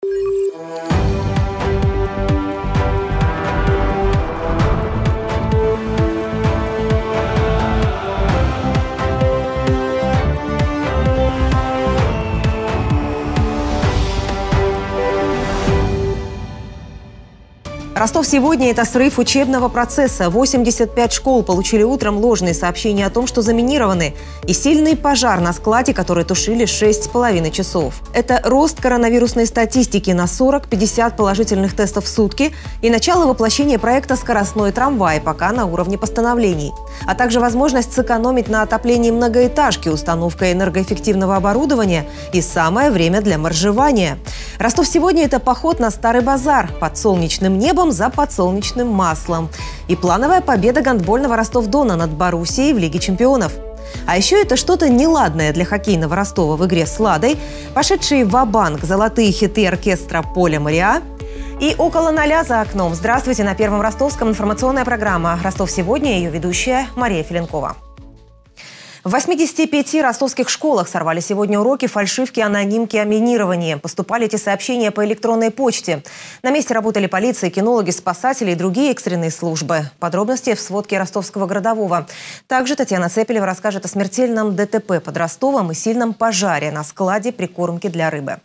Ростов сегодня – это срыв учебного процесса. 85 школ получили утром ложные сообщения о том, что заминированы. И сильный пожар на складе, который тушили 6,5 часов. Это рост коронавирусной статистики на 40-50 положительных тестов в сутки и начало воплощения проекта «Скоростной трамвай» пока на уровне постановлений. А также возможность сэкономить на отоплении многоэтажки, установкой энергоэффективного оборудования и самое время для моржевания. Ростов сегодня – это поход на Старый базар под солнечным небом за подсолнечным маслом. И плановая победа гандбольного Ростов-Дона над Боруссией в Лиге чемпионов. А еще это что-то неладное для хоккейного Ростова в игре с «Ладой», пошедшие ва-банк золотые хиты оркестра Поля Мариа и около 0 за окном. Здравствуйте, на Первом Ростовском информационная программа «Ростов сегодня», ее ведущая Мария Филенкова. В 85 ростовских школах сорвали сегодня уроки фальшивки, анонимки о минировании. Поступали эти сообщения по электронной почте. На месте работали полиция, кинологи, спасатели и другие экстренные службы. Подробности в сводке ростовского городового. Также Татьяна Цепелева расскажет о смертельном ДТП под Ростовом и сильном пожаре на складе прикормки для рыбы.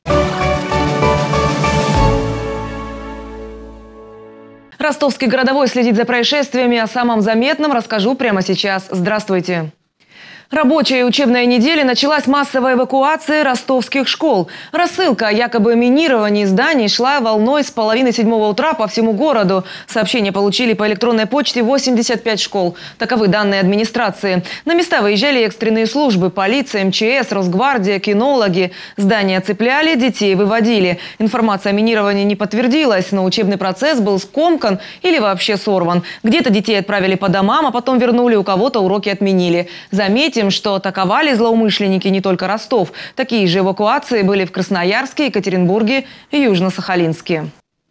Ростовский городовой следит за происшествиями. О самом заметном расскажу прямо сейчас. Здравствуйте. Рабочая учебная неделя началась массовой эвакуацией ростовских школ. Рассылка о якобы минировании зданий шла волной с половины 7 утра по всему городу. Сообщения получили по электронной почте 85 школ. Таковы данные администрации. На места выезжали экстренные службы, полиция, МЧС, Росгвардия, кинологи. Здания оцепляли, детей выводили. Информация о минировании не подтвердилась, но учебный процесс был скомкан или вообще сорван. Где-то детей отправили по домам, а потом вернули, у кого-то уроки отменили. Заметим, что атаковали злоумышленники не только Ростов. Такие же эвакуации были в Красноярске, Екатеринбурге и Южно-Сахалинске.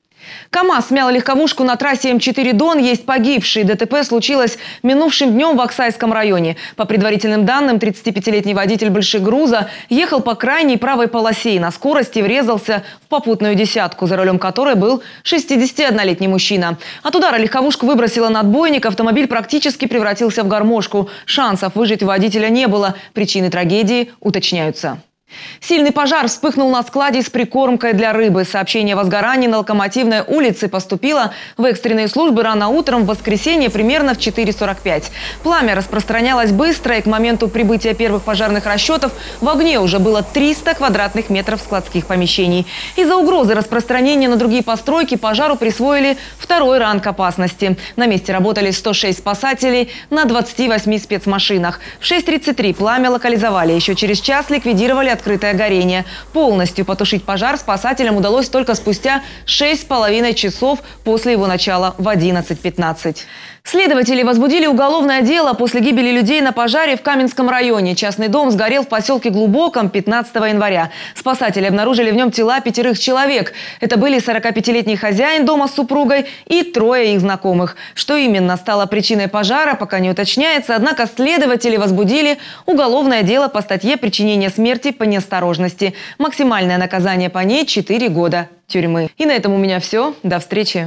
КАМАЗ смял легковушку на трассе М4 Дон. Есть погибший. ДТП случилось минувшим днем в Аксайском районе. По предварительным данным, 35-летний водитель большегруза ехал по крайней правой полосе и на скорости врезался в попутную десятку, за рулем которой был 61-летний мужчина. От удара легковушку выбросило на отбойник. Автомобиль практически превратился в гармошку. Шансов выжить у водителя не было. Причины трагедии уточняются. Сильный пожар вспыхнул на складе с прикормкой для рыбы. Сообщение о возгорании на Локомотивной улице поступило в экстренные службы рано утром в воскресенье примерно в 4:45. Пламя распространялось быстро, и к моменту прибытия первых пожарных расчетов в огне уже было 300 квадратных метров складских помещений. Из-за угрозы распространения на другие постройки пожару присвоили второй ранг опасности. На месте работали 106 спасателей на 28 спецмашинах. В 6:33 пламя локализовали. Еще через час ликвидировали открытое горение. Полностью потушить пожар спасателям удалось только спустя 6,5 часов после его начала в 11:15. Следователи возбудили уголовное дело после гибели людей на пожаре в Каменском районе. Частный дом сгорел в поселке Глубоком 15 января. Спасатели обнаружили в нем тела 5 человек. Это были 45-летний хозяин дома с супругой и 3 их знакомых. Что именно стало причиной пожара, пока не уточняется. Однако следователи возбудили уголовное дело по статье «Причинение смерти по неосторожности». Максимальное наказание по ней – 4 года тюрьмы. И на этом у меня все. До встречи.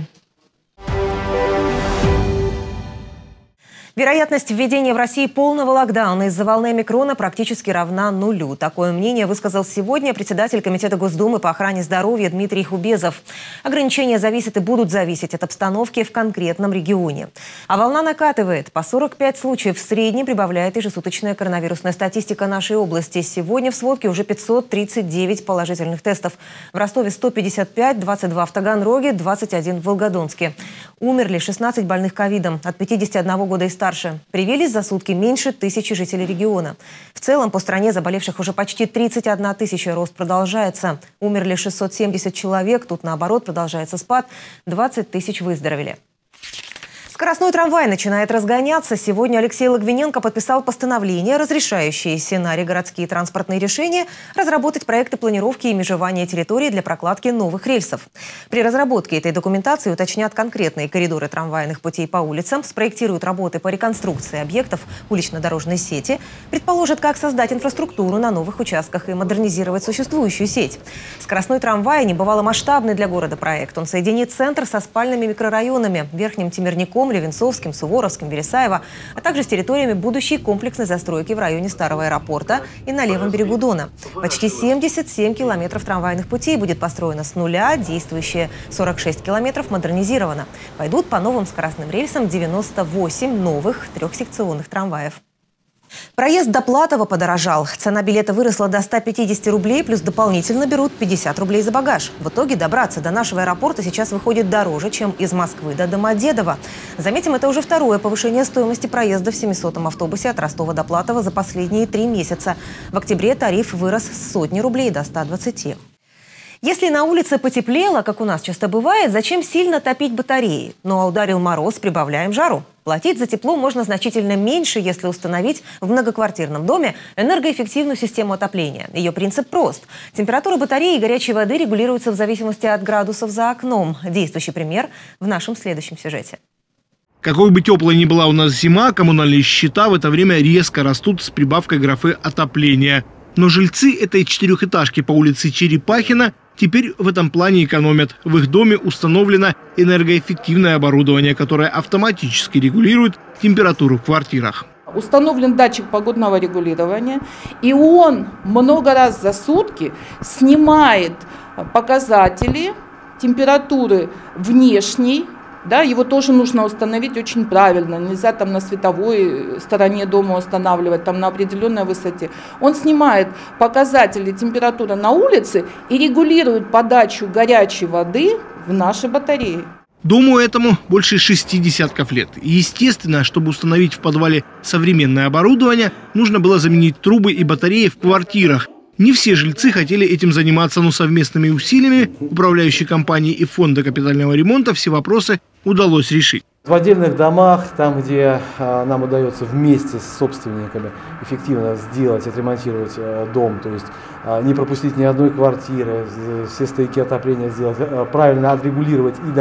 Вероятность введения в России полного локдауна из-за волны омикрона практически равна нулю. Такое мнение высказал сегодня председатель Комитета Госдумы по охране здоровья Дмитрий Хубезов. Ограничения зависят и будут зависеть от обстановки в конкретном регионе. А волна накатывает. По 45 случаев в среднем прибавляет ежесуточная коронавирусная статистика нашей области. Сегодня в сводке уже 539 положительных тестов. В Ростове 155, 22 в Таганроге, 21 в Волгодонске. Умерли 16 больных ковидом от 51 года и старше. Привились за сутки меньше 1000 жителей региона. В целом по стране заболевших уже почти 31 тысяча. Рост продолжается. Умерли 670 человек. Тут наоборот продолжается спад. 20 тысяч выздоровели. Скоростной трамвай начинает разгоняться. Сегодня Алексей Логвиненко подписал постановление, разрешающее Сенаре городские транспортные решения разработать проекты планировки и межевания территории для прокладки новых рельсов. При разработке этой документации уточнят конкретные коридоры трамвайных путей по улицам, спроектируют работы по реконструкции объектов улично-дорожной сети, предположат, как создать инфраструктуру на новых участках и модернизировать существующую сеть. Скоростной трамвай небывало масштабный для города проект. Он соединит центр со спальными микрорайонами – Верхним Темирняком, Левинцовским, Суворовским, Вересаево, а также с территориями будущей комплексной застройки в районе Старого аэропорта и на левом берегу Дона. Почти 77 километров трамвайных путей будет построено с нуля, действующие 46 километров модернизировано. Пойдут по новым скоростным рельсам 98 новых трехсекционных трамваев. Проезд до Платова подорожал. Цена билета выросла до 150 рублей, плюс дополнительно берут 50 рублей за багаж. В итоге добраться до нашего аэропорта сейчас выходит дороже, чем из Москвы до Домодедово. Заметим, это уже второе повышение стоимости проезда в 700-м автобусе от Ростова до Платова за последние 3 месяца. В октябре тариф вырос с 100 рублей до 120. Если на улице потеплело, как у нас часто бывает, зачем сильно топить батареи? Ну а ударил мороз, прибавляем жару. Платить за тепло можно значительно меньше, если установить в многоквартирном доме энергоэффективную систему отопления. Ее принцип прост. Температура батареи и горячей воды регулируется в зависимости от градусов за окном. Действующий пример в нашем следующем сюжете. Какой бы теплой ни была у нас зима, коммунальные счета в это время резко растут с прибавкой графы отопления. Но жильцы этой четырехэтажки по улице Черепахина теперь в этом плане экономят. В их доме установлено энергоэффективное оборудование, которое автоматически регулирует температуру в квартирах. Установлен датчик погодного регулирования, и он много раз за сутки снимает показатели температуры внешней. Да, его тоже нужно установить очень правильно. Нельзя там на световой стороне дома устанавливать, там на определенной высоте. Он снимает показатели температуры на улице и регулирует подачу горячей воды в наши батареи. Дому этому больше 6 десятков лет. И естественно, чтобы установить в подвале современное оборудование, нужно было заменить трубы и батареи в квартирах. Не все жильцы хотели этим заниматься, но совместными усилиями управляющей компании и фонда капитального ремонта все вопросы удалось решить. В отдельных домах, там, где нам удается вместе с собственниками эффективно сделать, отремонтировать дом, то есть не пропустить ни одной квартиры, все стояки отопления сделать, правильно отрегулировать и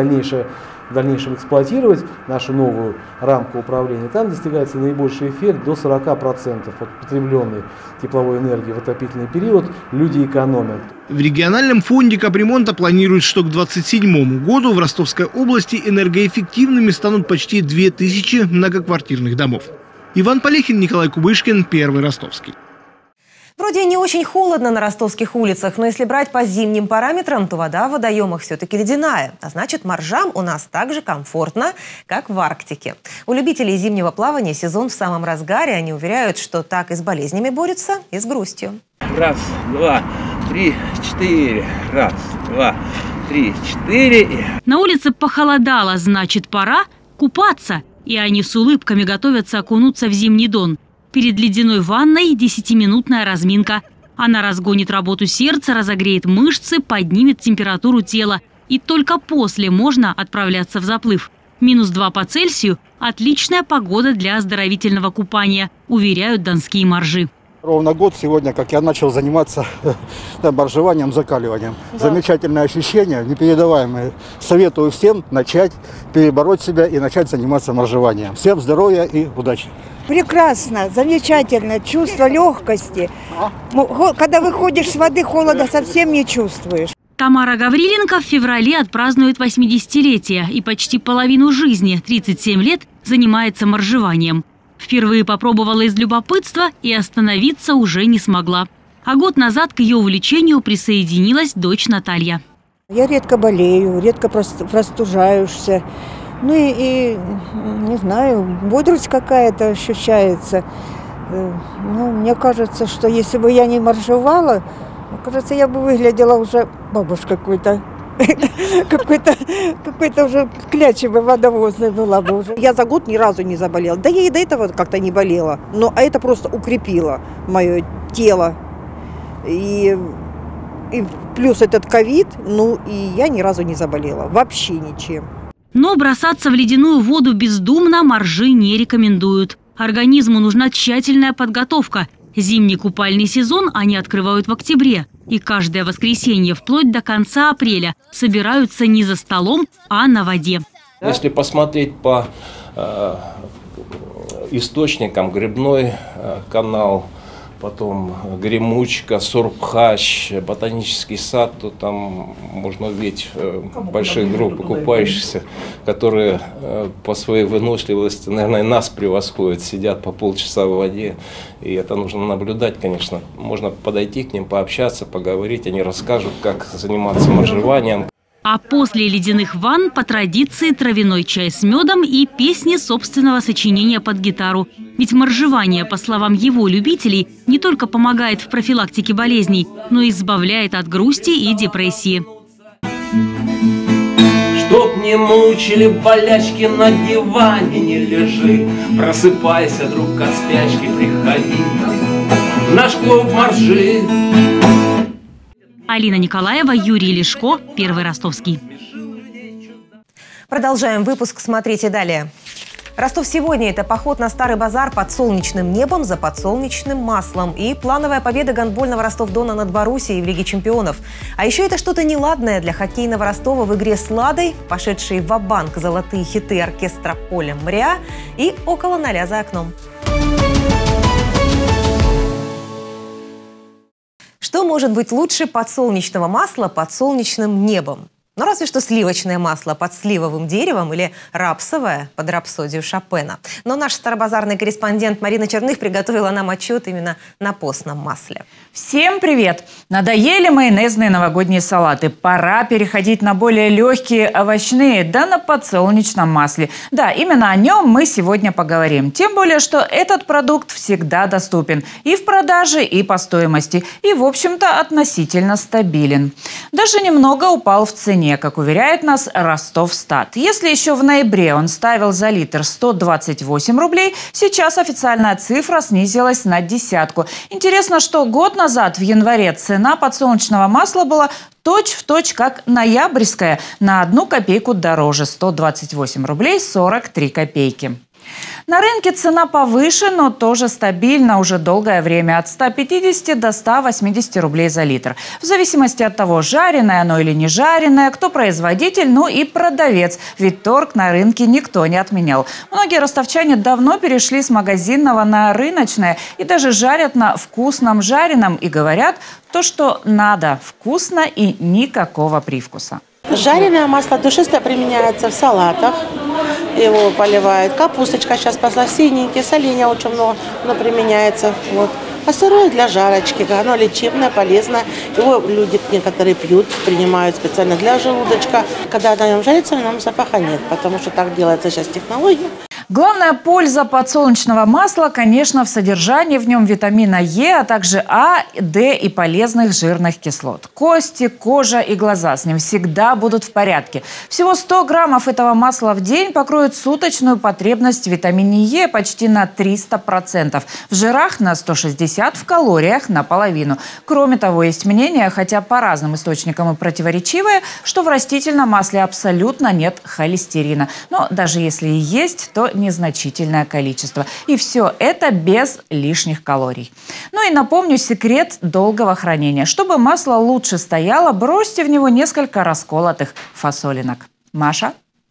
в дальнейшем эксплуатировать нашу новую рамку управления, там достигается наибольший эффект до 40% от потребленной тепловой энергии в отопительный период люди экономят. В региональном фонде капремонта планируют, что к 2027 году в Ростовской области энергоэффективными станут почти 2000 многоквартирных домов. Иван Полехин, Николай Кубышкин, Первый Ростовский. Вроде не очень холодно на ростовских улицах, но если брать по зимним параметрам, то вода в водоемах все-таки ледяная. А значит, моржам у нас так же комфортно, как в Арктике. У любителей зимнего плавания сезон в самом разгаре. Они уверяют, что так и с болезнями борются, и с грустью. 1, 2, 3, 4. 1, 2, 3, 4. На улице похолодало, значит, пора купаться. И они с улыбками готовятся окунуться в зимний дон. Перед ледяной ванной 10-минутная разминка. Она разгонит работу сердца, разогреет мышцы, поднимет температуру тела. И только после можно отправляться в заплыв. -2 по Цельсию – отличная погода для оздоровительного купания, уверяют донские моржи. Ровно год сегодня, как я начал заниматься моржеванием, закаливанием. Да. Замечательное ощущение, непередаваемое. Советую всем начать перебороть себя и начать заниматься моржеванием. Всем здоровья и удачи! Прекрасно, замечательно, чувство легкости. Когда выходишь с воды, холода совсем не чувствуешь. Тамара Гавриленко в феврале отпразднует 80-летие и почти половину жизни, 37 лет, занимается моржеванием. Впервые попробовала из любопытства и остановиться уже не смогла. А год назад к ее увлечению присоединилась дочь Наталья. Я редко болею, редко простужаешься. Ну и не знаю, бодрость какая-то ощущается. Ну, мне кажется, что если бы я не моржевала, кажется, я бы выглядела уже бабушкой какой-то. Какой-то уже клячевый водовозный была бы уже. Я за год ни разу не заболела. Да я и до этого как-то не болела. Но это просто укрепило мое тело. И плюс этот ковид, ну и я ни разу не заболела. Вообще ничем. Но бросаться в ледяную воду бездумно моржи не рекомендуют. Организму нужна тщательная подготовка. Зимний купальный сезон они открывают в октябре. И каждое воскресенье вплоть до конца апреля собираются не за столом, а на воде. Если посмотреть по источникам, Грибной канал, потом Гремучка, Сурбхач, Ботанический сад, то там можно увидеть большие группы купающихся, которые по своей выносливости, наверное, нас превосходят, сидят по полчаса в воде. И это нужно наблюдать, конечно. Можно подойти к ним, пообщаться, поговорить, они расскажут, как заниматься моржеванием. А после ледяных ванн по традиции травяной чай с медом и песни собственного сочинения под гитару. Ведь моржевание, по словам его любителей, не только помогает в профилактике болезней, но и избавляет от грусти и депрессии. Чтоб не мучили болячки, на диване не лежи. Просыпайся, друг, от спячки приходи. Наш клуб моржи. Алина Николаева, Юрий Лешко, Первый Ростовский. Продолжаем выпуск. Смотрите далее. Ростов сегодня – это поход на Старый базар под солнечным небом за подсолнечным маслом и плановая победа гандбольного Ростов-Дона над Боруссией в Лиге чемпионов. А еще это что-то неладное для хоккейного Ростова в игре с «Ладой», пошедшие ва-банк золотые хиты оркестра «Поля моря» и около 0 за окном. Что может быть лучше подсолнечного масла под солнечным небом? Ну, разве что сливочное масло под сливовым деревом или рапсовое под рапсодию Шопена. Но наш старобазарный корреспондент Марина Черных приготовила нам отчет именно на постном масле. Всем привет! Надоели майонезные новогодние салаты. Пора переходить на более легкие овощные, да на подсолнечном масле. Да, именно о нем мы сегодня поговорим. Тем более, что этот продукт всегда доступен и в продаже, и по стоимости. И, в общем-то, относительно стабилен. Даже немного упал в цене, как уверяет нас Ростовстат. Если еще в ноябре он ставил за литр 128 рублей, сейчас официальная цифра снизилась на десятку. Интересно, что год назад, в январе, цена подсолнечного масла была точь-в-точь как ноябрьская, на 1 копейку дороже – 128 рублей 43 копейки. На рынке цена повыше, но тоже стабильна уже долгое время – от 150 до 180 рублей за литр. В зависимости от того, жареное оно или не жареное, кто производитель, ну и продавец. Ведь торг на рынке никто не отменял. Многие ростовчане давно перешли с магазинного на рыночное и даже жарят на вкусном жареном и говорят то, что надо – вкусно и никакого привкуса. Жареное масло душистое применяется в салатах, его поливают. Капусточка сейчас пошла синенькая, соленья очень много, оно применяется. Вот. А сырое для жарочки, оно лечебное, полезное. Его люди некоторые пьют, принимают специально для желудочка. Когда на нем жарится, на нем запаха нет, потому что так делается сейчас технология. Главная польза подсолнечного масла, конечно, в содержании в нем витамина Е, а также А, Д и полезных жирных кислот. Кости, кожа и глаза с ним всегда будут в порядке. Всего 100 граммов этого масла в день покроют суточную потребность в витамине Е почти на 300%. В жирах на 160, в калориях наполовину. Кроме того, есть мнение, хотя по разным источникам и противоречивое, что в растительном масле абсолютно нет холестерина. Но даже если и есть, то незначительное количество. И все это без лишних калорий. Ну и напомню секрет долгого хранения. Чтобы масло лучше стояло, бросьте в него несколько расколотых фасолинок. Маша?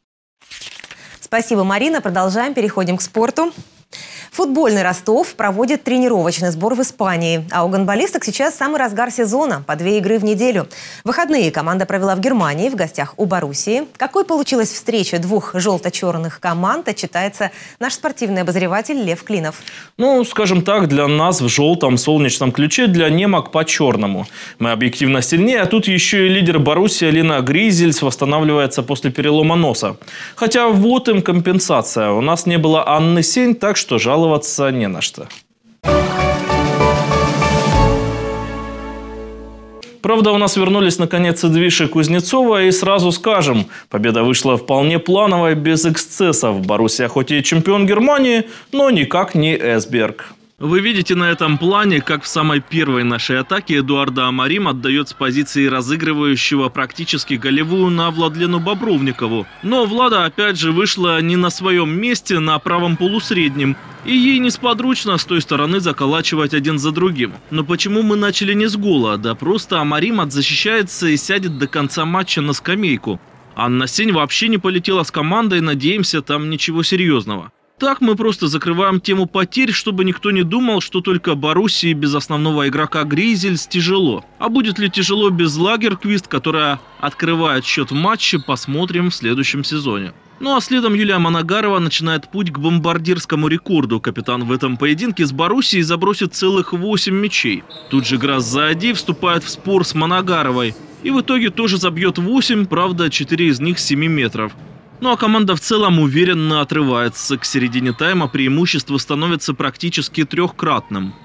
Спасибо, Марина. Продолжаем, переходим к спорту. Футбольный Ростов проводит тренировочный сбор в Испании. А у гандболисток сейчас самый разгар сезона – по 2 игры в неделю. В выходные команда провела в Германии, в гостях у Боруссии. Какой получилась встреча двух желто-черных команд, отчитается наш спортивный обозреватель Лев Клинов. Ну, скажем так, для нас в желтом солнечном ключе, для немок по черному. Мы объективно сильнее, а тут еще и лидер Боруссии Лина Гризельс восстанавливается после перелома носа. Хотя вот им компенсация. У нас не было Анны Сень, так что жаловаться не на что. Правда, у нас вернулись наконец Эдвиш и Кузнецова, и сразу скажем, победа вышла вполне плановой, без эксцессов. Боруссия хоть и чемпион Германии, но никак не Эсберг. Вы видите на этом плане, как в самой первой нашей атаке Эдуарда Амарим отдает с позиции разыгрывающего практически голевую на Владлену Бобровникову. Но Влада опять же вышла не на своем месте, на правом полусреднем. И ей несподручно с той стороны заколачивать один за другим. Но почему мы начали не с гола? Да просто Амарим отзащищается и сядет до конца матча на скамейку. Анна Сень вообще не полетела с командой, надеемся, там ничего серьезного. Так мы просто закрываем тему потерь, чтобы никто не думал, что только Боруссии без основного игрока Гризельс тяжело. А будет ли тяжело без Лагерквист, которая открывает счет в матче, посмотрим в следующем сезоне. Ну а следом Юлия Моногарова начинает путь к бомбардирскому рекорду. Капитан в этом поединке с Боруссией забросит целых 8 мячей. Тут же Грас Заади вступает в спор с Моногаровой. И в итоге тоже забьет 8, правда 4 из них с 7 метров. Ну а команда в целом уверенно отрывается. К середине тайма преимущество становится практически трехкратным.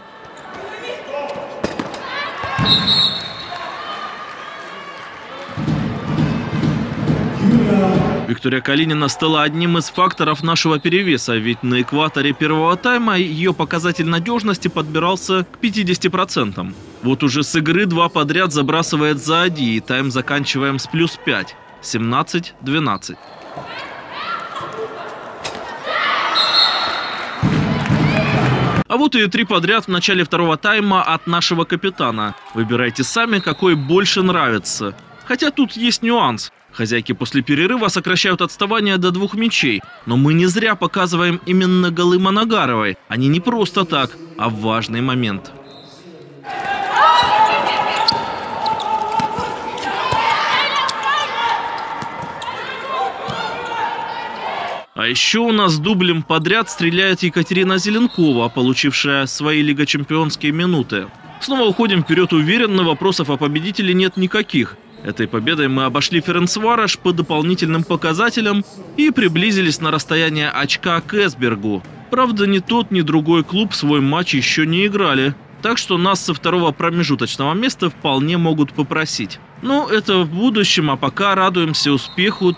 Виктория Калинина стала одним из факторов нашего перевеса, ведь на экваторе первого тайма ее показатель надежности подбирался к 50%. Вот уже с игры 2 подряд забрасывает Заади, и тайм заканчиваем с +5. 17-12. А вот и 3 подряд в начале второго тайма от нашего капитана. Выбирайте сами, какой больше нравится. Хотя тут есть нюанс. Хозяйки после перерыва сокращают отставание до 2 мячей. Но мы не зря показываем именно голы Моногаровой. Они не просто так, а в важный момент. А еще у нас дублем подряд стреляет Екатерина Зеленкова, получившая свои лигочемпионские минуты. Снова уходим вперед уверенно, вопросов о победителе нет никаких. Этой победой мы обошли Ференцвараш по дополнительным показателям и приблизились на расстояние очка к Эсбергу. Правда, ни тот, ни другой клуб свой матч еще не играли. Так что нас со второго промежуточного места вполне могут попросить. Но это в будущем, а пока радуемся успеху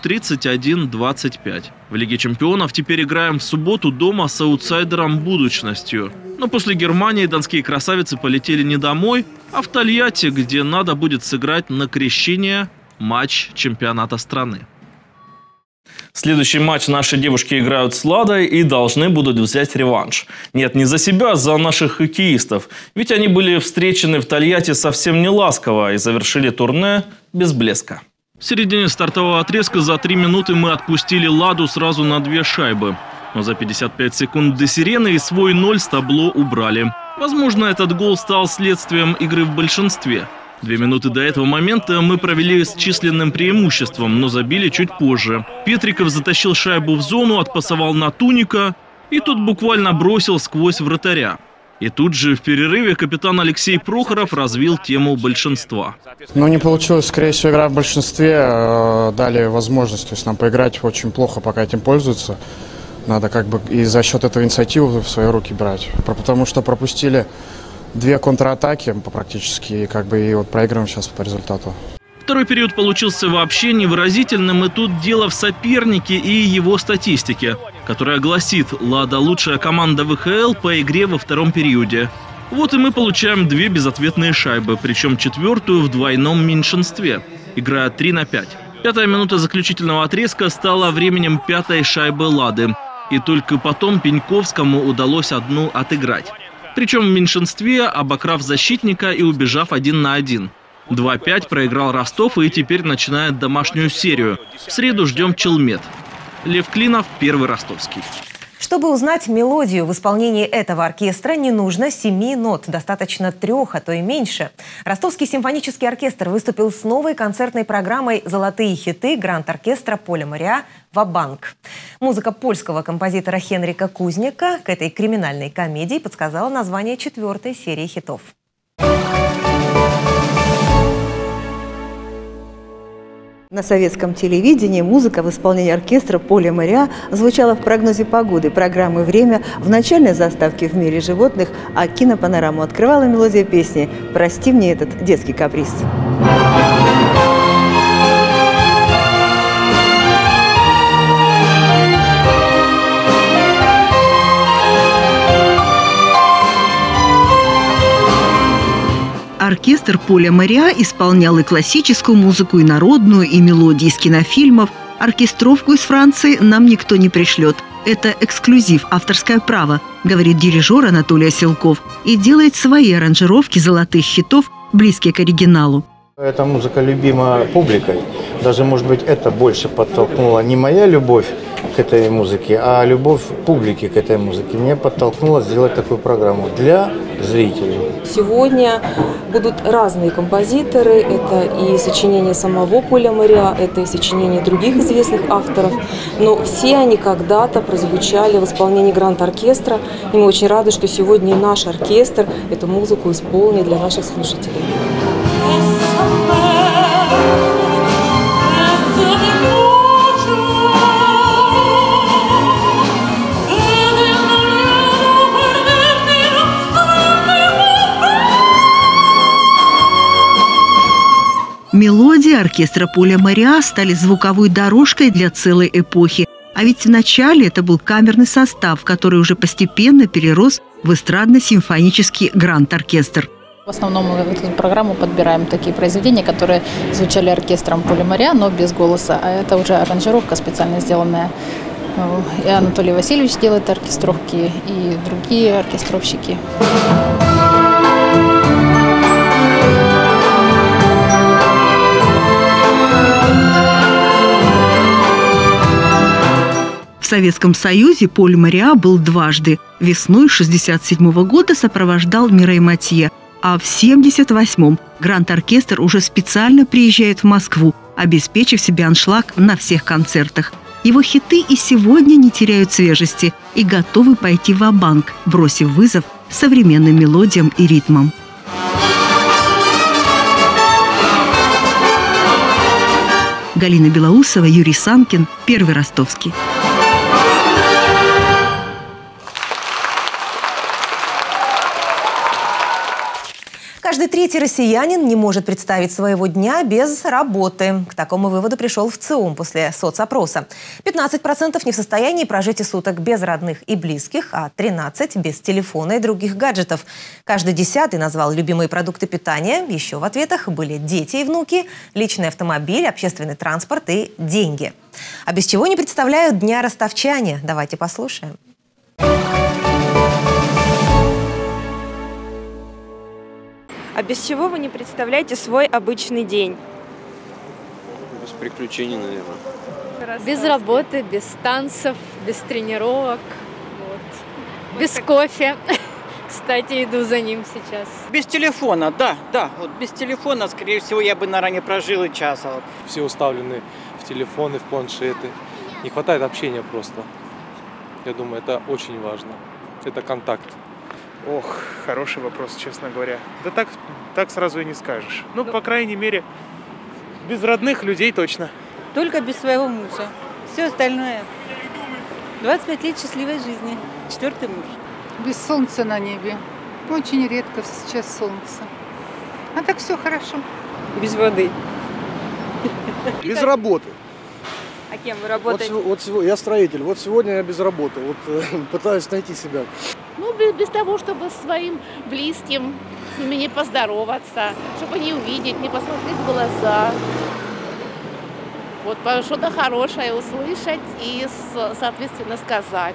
31-25. В Лиге чемпионов теперь играем в субботу дома с аутсайдером Будущностью. Но после Германии донские красавицы полетели не домой, а в Тольятти, где надо будет сыграть на крещение матч чемпионата страны. Следующий матч наши девушки играют с Ладой и должны будут взять реванш. Нет, не за себя, а за наших хоккеистов. Ведь они были встречены в Тольятти совсем не ласково и завершили турне без блеска. В середине стартового отрезка за 3 минуты мы отпустили Ладу сразу на 2 шайбы. Но за 55 секунд до сирены и свой 0 с табло убрали. Возможно, этот гол стал следствием игры в большинстве. 2 минуты до этого момента мы провели с численным преимуществом, но забили чуть позже. Петриков затащил шайбу в зону, отпасовал на Туника, и тот буквально бросил сквозь вратаря. И тут же в перерыве капитан Алексей Прохоров развил тему большинства. Ну, не получилось, скорее всего, игра в большинстве. Дали возможность, то есть нам поиграть очень плохо, пока этим пользуются. Надо как бы и за счет этого инициативу в свои руки брать. Потому что пропустили 2 контратаки практически, и как бы и вот проигрываем сейчас по результату. Второй период получился вообще невыразительным, и тут дело в сопернике и его статистике, которая гласит: «Лада – лучшая команда ВХЛ по игре во втором периоде». Вот и мы получаем 2 безответные шайбы, причем 4-ю в двойном меньшинстве, играя 3-5. 5-я минута заключительного отрезка стала временем 5-й шайбы Лады, и только потом Пеньковскому удалось одну отыграть. Причем в меньшинстве, обокрав защитника и убежав 1 на 1. 2-5 проиграл Ростов и теперь начинает домашнюю серию. В среду ждем Челмет. Лев Клинов, Первый Ростовский. Чтобы узнать мелодию в исполнении этого оркестра, не нужно 7 нот, достаточно 3, а то и меньше. Ростовский симфонический оркестр выступил с новой концертной программой «Золотые хиты» гранд-оркестра Поля Мориа «Ва-банк». Музыка польского композитора Хенрика Кузнека к этой криминальной комедии подсказала название 4-й серии хитов. На советском телевидении музыка в исполнении оркестра Поля Мориа звучала в прогнозе погоды программы «Время» в начальной заставке «В мире животных», а кинопанораму открывала мелодия песни «Прости мне этот детский каприз». Оркестр Поля Мориа исполнял и классическую музыку, и народную, и мелодии из кинофильмов. Оркестровку из Франции нам никто не пришлет. Это эксклюзив, авторское право, говорит дирижер Анатолий Оселков, и делает свои аранжировки золотых хитов, близкие к оригиналу. Эта музыка любима публикой. Даже, может быть, это больше подтолкнуло не моя любовь к этой музыке, а любовь публики к этой музыке. Меня подтолкнуло сделать такую программу для зрителей. Сегодня будут разные композиторы. Это и сочинения самого Поля Мориа, это и сочинения других известных авторов. Но все они когда-то прозвучали в исполнении Гранд-оркестра. И мы очень рады, что сегодня и наш оркестр эту музыку исполнит для наших слушателей. Мелодии оркестра Поля Мориа стали звуковой дорожкой для целой эпохи. А ведь вначале это был камерный состав, который уже постепенно перерос в эстрадно-симфонический гранд-оркестр. В основном мы в эту программу подбираем такие произведения, которые звучали оркестром Поля Мориа, но без голоса. А это уже аранжировка специально сделанная. И Анатолий Васильевич делает оркестровки, и другие оркестровщики. В Советском Союзе Поль Мориа был дважды. Весной 1967 года сопровождал Мирей Матье, а в 1978-м Гранд-оркестр уже специально приезжает в Москву, обеспечив себе аншлаг на всех концертах. Его хиты и сегодня не теряют свежести и готовы пойти ва-банк, бросив вызов современным мелодиям и ритмам. Галина Белоусова, Юрий Санкин, Первый Ростовский. Каждый третий россиянин не может представить своего дня без работы. К такому выводу пришел ВЦИОМ после соцопроса. 15% не в состоянии прожить и суток без родных и близких, а 13% без телефона и других гаджетов. Каждый 10-й назвал любимые продукты питания. Еще в ответах были дети и внуки, личный автомобиль, общественный транспорт и деньги. А без чего не представляют дня ростовчане? Давайте послушаем. А без чего вы не представляете свой обычный день? Без приключений, наверное. Без работы, без танцев, без тренировок, вот. Без кофе. Кстати, иду за ним сейчас. Без телефона, да. Вот без телефона, скорее всего, я бы, наверное, не прожил и часа. Все уставлены в телефоны, в планшеты. Не хватает общения просто. Я думаю, это очень важно. Это контакт. Ох, хороший вопрос, честно говоря. Да так сразу и не скажешь. Ну, по крайней мере, без родных людей точно. Только без своего мужа. Все остальное. 25 лет счастливой жизни. 4-й муж. Без солнца на небе. Очень редко сейчас солнце. А так все хорошо. Без воды. Без работы. А кем вы работаете? Вот я строитель. Вот сегодня я без работы. Вот пытаюсь найти себя. Ну, без того, чтобы своим близким с ними не поздороваться, чтобы не увидеть, не посмотреть в глаза. Вот что-то хорошее услышать и, соответственно, сказать.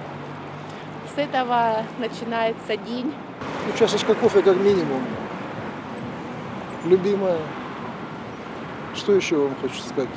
С этого начинается день. Ну, чашечка кофе как минимум. Любимая. Что еще вам хочу сказать?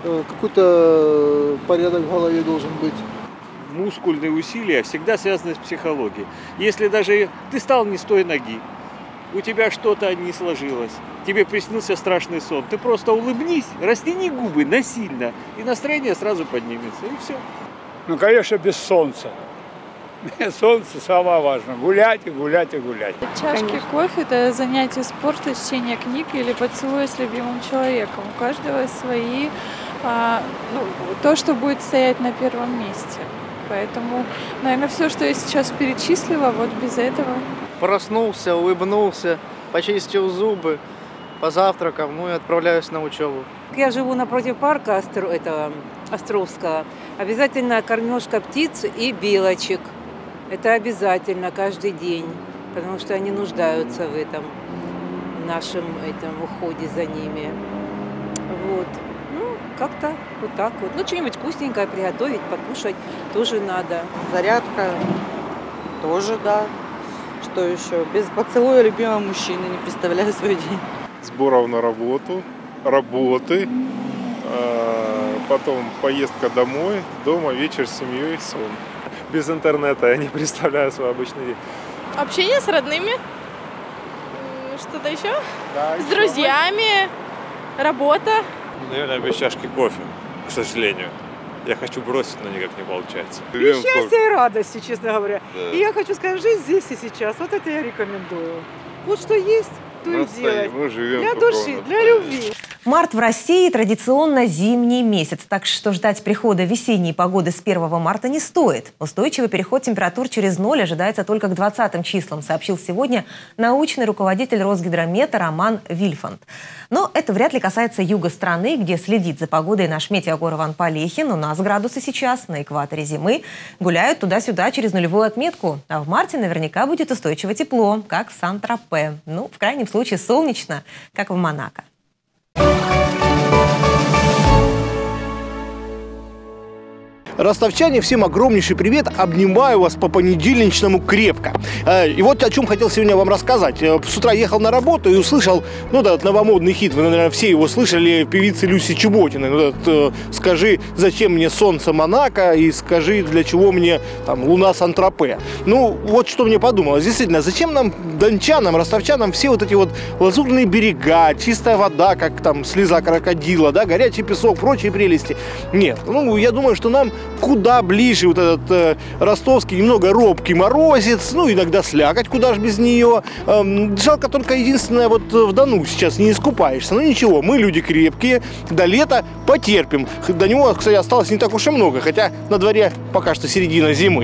Какой-то порядок в голове должен быть. Мускульные усилия всегда связаны с психологией. Если даже ты стал не с той ноги, у тебя что-то не сложилось, тебе приснился страшный сон, ты просто улыбнись, растяни губы насильно, и настроение сразу поднимется, и все. Ну, конечно, без солнца. Солнце самое важное. Гулять и гулять и гулять. Чашки кофе – это занятие спорта, чтение книг или поцелуя с любимым человеком. У каждого свои, то, что будет стоять на первом месте. Поэтому, наверное, все, что я сейчас перечислила, вот без этого. Проснулся, улыбнулся, почистил зубы, позавтракал, ну и отправляюсь на учебу. Я живу напротив парка Островского. Обязательно кормежка птиц и белочек. Это обязательно каждый день, потому что они нуждаются в этом. нашем этом уходе за ними. Вот. Ну, как-то вот так вот. Ну, что-нибудь вкусненькое приготовить, покушать тоже надо. Зарядка тоже, да. Что еще? Без поцелуя любимого мужчины не представляю свой день. Сборов на работу, работы, потом поездка домой, дома, вечер с семьей, сон. Без интернета я не представляю свой обычный день. Общение с родными, что-то еще? Да, с друзьями, работа. Наверное, без чашки кофе, к сожалению. Я хочу бросить, но никак не получается. И счастья, и радости, честно говоря. Да. И я хочу сказать, жизнь здесь и сейчас. Вот это я рекомендую. Вот что есть, то и делать. Мы живем для души, для любви. Март в России традиционно зимний месяц, так что ждать прихода весенней погоды с 1 марта не стоит. Устойчивый переход температур через 0 ожидается только к 20 числам, сообщил сегодня научный руководитель Росгидромета Роман Вильфанд. Но это вряд ли касается юга страны, где следит за погодой наш метеогор Иван Полехин. У нас градусы сейчас на экваторе зимы гуляют туда-сюда через нулевую отметку. А в марте наверняка будет устойчиво тепло, как в Сан-Тропе. Ну, в крайнем случае солнечно, как в Монако. Ростовчане, всем огромнейший привет, обнимаю вас по понедельничному крепко. И вот о чем хотел сегодня вам рассказать. С утра ехал на работу и услышал, ну да, новомодный хит, вы, наверное, все его слышали, певицы Люси Чеботиной. «Скажи, зачем мне солнце Монако» и «Скажи, для чего мне там луна Сан-Тропе». Ну, вот что мне подумалось. Действительно, зачем нам, дончанам, ростовчанам, все вот эти вот лазурные берега, чистая вода, как там слеза крокодила, да, горячий песок, прочие прелести? Нет, ну, я думаю, что нам куда ближе вот этот ростовский, немного робкий морозец, ну, иногда слякоть, куда ж без нее. Жалко только единственное, вот в Дону сейчас не искупаешься. Ну, ничего, мы люди крепкие, до лета потерпим. До него, кстати, осталось не так уж и много, хотя на дворе пока что середина зимы.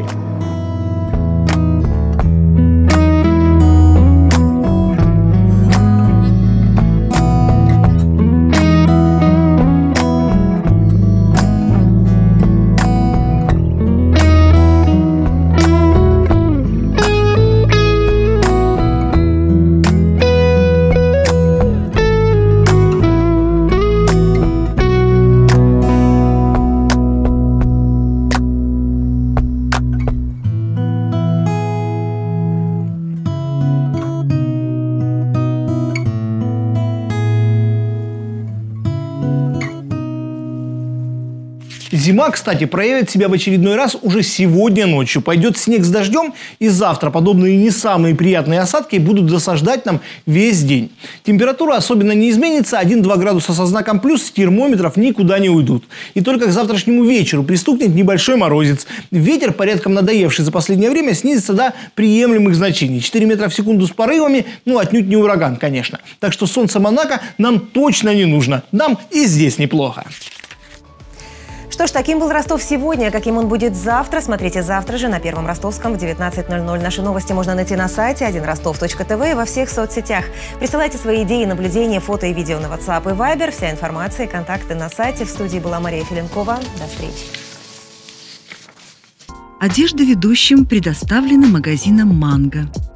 Зима, кстати, проявит себя в очередной раз уже сегодня ночью. Пойдет снег с дождем, и завтра подобные не самые приятные осадки будут досаждать нам весь день. Температура особенно не изменится, 1-2 градуса со знаком плюс с термометров никуда не уйдут. И только к завтрашнему вечеру пристукнет небольшой морозец. Ветер, порядком надоевший за последнее время, снизится до приемлемых значений. 4 метра в секунду с порывами, ну отнюдь не ураган, конечно. Так что солнце Монако нам точно не нужно. Нам и здесь неплохо. Что ж, таким был Ростов сегодня. Каким он будет завтра, смотрите завтра же на Первом Ростовском в 19:00. Наши новости можно найти на сайте 1rostov.tv и во всех соцсетях. Присылайте свои идеи, наблюдения, фото и видео на WhatsApp и Viber. Вся информация и контакты на сайте. В студии была Мария Филенкова. До встречи. Одежда ведущим предоставлена магазином «Манго».